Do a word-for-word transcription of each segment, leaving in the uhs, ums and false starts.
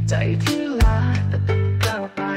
ใจที่ลาแต่ต้องก้าวไป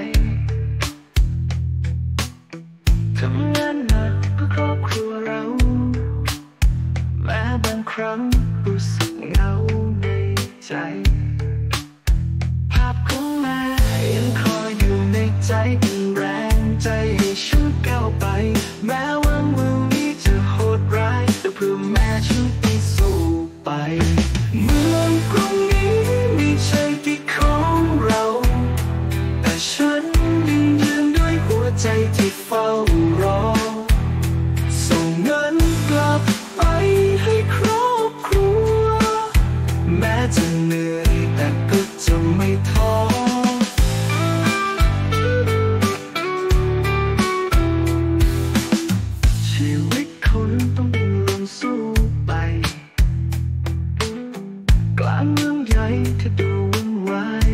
ทำงานหนักเพื่อครอบครัวเราแม้บางครั้งรู้สึกเหงาในใจภาพของแม่ยังคอยอยู่ในใจเป็นแรงใจให้ฉันก้าวไปแม้ว่ามือนี้จะโหดร้ายแต่เพื่อแม่ฉันไปสู้ไปเมืองกรุงนี้ไม่ใช่ที่ของเราแต่ฉันยังยืนด้วยหัวใจที่เฝ้ารอส่งเงินกลับไปให้ครอบครัวแม้จะเหนื่อยแต่ก็จะไม่ท้อชีวิตคนต้องลงสู้ไปกลางเมืองใหญ่ที่ดูวุ่นวาย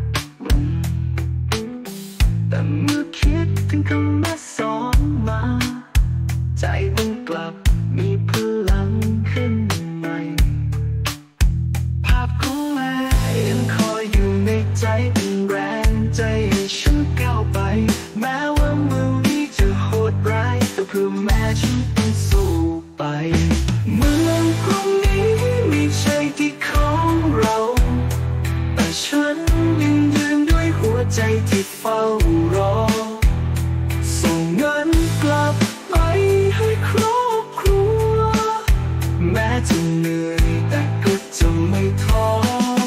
แต่เมื่อคิดถึงคำแม่สอนมาใจมันกลับมีพลังขึ้นใหม่ภาพของแม่ยังคอยอยู่ในใจเป็นแรงใจให้ฉันก้าวไปแม้ว่ามือนี้จะโหดร้ายแต่เพื่อแม่ฉันต้องสู้ไปเมืองกรุงนี้ไม่ใช่ที่ของเราแต่ฉันยังยืนด้วยหัวใจที่เฝ้ารอส่งเงินกลับไปให้ครอบครัวแม้จะเหนื่อยแต่ก็จะไม่ท้อ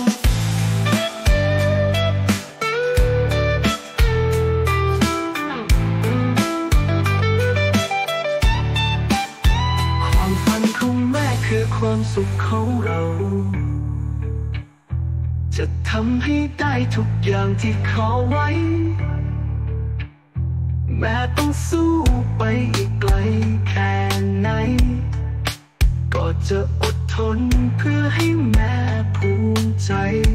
ความฝันของแม่คือความสุขของเราจะทำให้ได้ทุกอย่างที่ขอไว้แม้ต้องสู้ไปอีกไกลแค่ไหนก็จะอดทนเพื่อให้แม่ภูมิใจ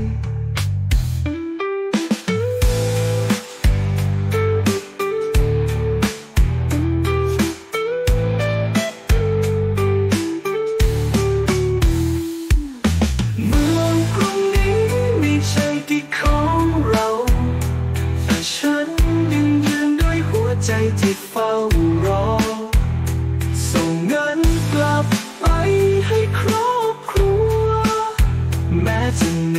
เมืองกรุงนี้ไม่ใช่ที่ของเราแต่ฉันยังยืนด้วยหัวใจที่เฝ้ารอส่งเงินกลับไปให้ครอบครัวแม้จะ